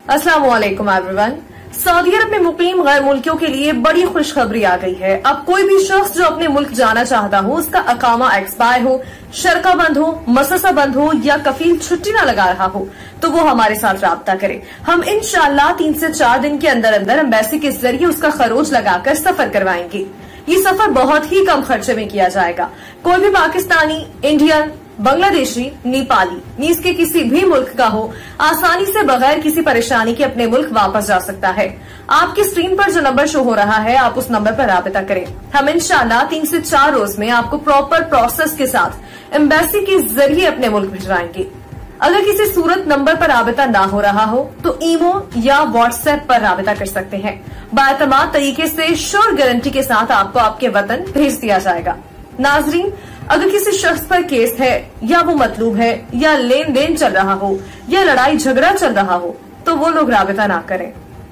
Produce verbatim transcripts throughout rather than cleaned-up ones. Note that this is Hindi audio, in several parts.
अस्सलाम वालेकुम एवरीवन। सऊदी अरब में मुकीम गैर मुल्कियों के लिए बड़ी खुशखबरी आ गई है। अब कोई भी शख्स जो अपने मुल्क जाना चाहता हो, उसका अकामा एक्सपायर हो, शरका बंद हो, मससा बंद हो या कफील छुट्टी न लगा रहा हो, तो वो हमारे साथ राब्ता करे। हम इंशाअल्लाह तीन से चार दिन के अंदर अंदर एम्बेसी के जरिए उसका खरोज लगाकर सफर करवाएंगे। ये सफर बहुत ही कम खर्चे में किया जाएगा। कोई भी पाकिस्तानी, इंडियन, बांग्लादेशी, नेपाली नीस के किसी भी मुल्क का हो, आसानी से बगैर किसी परेशानी के अपने मुल्क वापस जा सकता है। आपकी स्क्रीन पर जो नंबर शो हो रहा है, आप उस नंबर पर राबिता करें। हम इंशाअल्लाह तीन से चार रोज में आपको प्रॉपर प्रोसेस के साथ एम्बेसी के जरिए अपने मुल्क भिजवाएंगे। अगर किसी सूरत नंबर पर राबिता ना हो रहा हो तो ईमो या व्हाट्सएप पर राबिता कर सकते हैं। बाएतमाद तरीके से श्योर गारंटी के साथ आपको आपके वतन भेज दिया जाएगा। नाजरीन, अगर किसी शख्स पर केस है या वो मतलूब है या लेन देन चल रहा हो या लड़ाई झगड़ा चल रहा हो, तो वो लोग राबिता ना करें।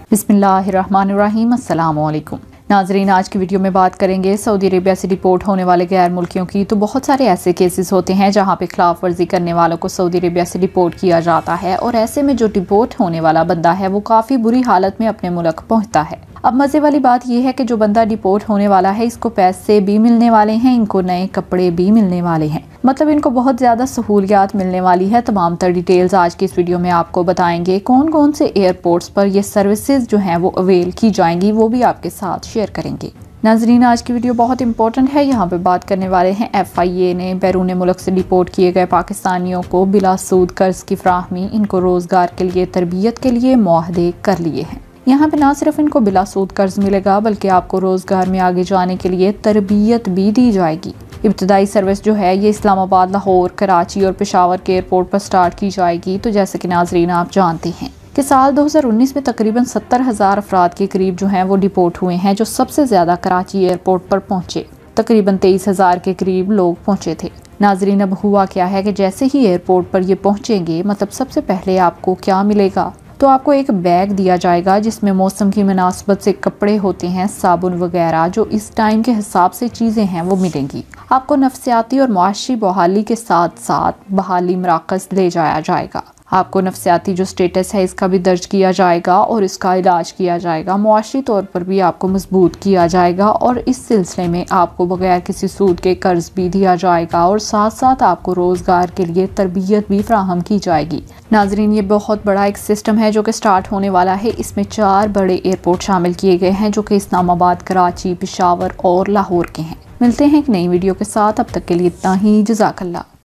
बिस्मिल्लाहिर्रहमानिर्रहीम। अस्सलाम वालेकुम नाजरीन, आज की वीडियो में बात करेंगे सऊदी अरेबिया से डिपोर्ट होने वाले गैर मुल्कियों की। तो बहुत सारे ऐसे केसेस होते हैं जहां पे खिलाफ वर्जी करने वालों को सऊदी अरेबिया से डिपोर्ट किया जाता है, और ऐसे में जो डिपोर्ट होने वाला बंदा है वो काफ़ी बुरी हालत में अपने मुल्क पहुंचता है। अब मज़े वाली बात यह है कि जो बंदा डिपोर्ट होने वाला है, इसको पैसे भी मिलने वाले हैं, इनको नए कपड़े भी मिलने वाले हैं, मतलब इनको बहुत ज़्यादा सहूलियात मिलने वाली है। तमाम तर डिटेल्स आज की इस वीडियो में आपको बताएंगे। कौन कौन से एयरपोर्ट्स पर ये सर्विसेज जो हैं वो अवेल की जाएंगी, वो भी आपके साथ शेयर करेंगे। नाजरीन, आज की वीडियो बहुत इंपॉर्टेंट है। यहाँ पे बात करने वाले हैं एफ आई ए ने बैरून मुल्क से डिपोर्ट किए गए पाकिस्तानियों को बिला सूद कर्ज की फ्राहमी, इनको रोजगार के लिए, तरबियत के लिए मुआहदे कर लिए हैं। यहाँ पे ना सिर्फ इनको बिला सूद कर्ज मिलेगा, बल्कि आपको रोजगार में आगे जाने के लिए तरबियत भी दी जाएगी। इब्तदाई सर्विस जो है ये इस्लामाबाद, लाहौर, कराची और पेशावर के एयरपोर्ट पर स्टार्ट की जाएगी। तो जैसे कि नाजरीन आप जानते हैं कि साल दो हज़ार उन्नीस में तकरीबन सत्तर हजार अफराद के करीब जो हैं वो डिपोर्ट हुए हैं, जो सबसे ज्यादा कराची एयरपोर्ट पर पहुंचे। तकरीबन तेईस हजार के करीब लोग पहुंचे थे। नाजरीन, अब हुआ क्या है कि जैसे ही एयरपोर्ट पर ये पहुंचेंगे, मतलब सबसे पहले आपको क्या मिलेगा, तो आपको एक बैग दिया जाएगा जिसमें मौसम की मुनासबत से कपड़े होते हैं, साबुन वगैरह, जो इस टाइम के हिसाब से चीज़ें हैं वो मिलेंगी। आपको नफ्सियाती और मुआशी बहाली के साथ साथ बहाली मराकज़ ले जाया जाएगा। आपको नफ्सियाती जो स्टेटस है इसका भी दर्ज किया जाएगा और इसका इलाज किया जाएगा। मुआशी तौर पर भी आपको मजबूत किया जाएगा, और इस सिलसिले में आपको बगैर किसी सूद के कर्ज भी दिया जाएगा, और साथ साथ आपको रोजगार के लिए तरबियत भी फराहम की जाएगी। नाजरीन, ये बहुत बड़ा एक सिस्टम है जो कि स्टार्ट होने वाला है। इसमें चार बड़े एयरपोर्ट शामिल किए गए हैं, जो कि इस्लामाबाद, कराची, पेशावर और लाहौर के हैं। मिलते हैं एक नई वीडियो के साथ, अब तक के लिए इतना ही। जज़ाकल्लाह।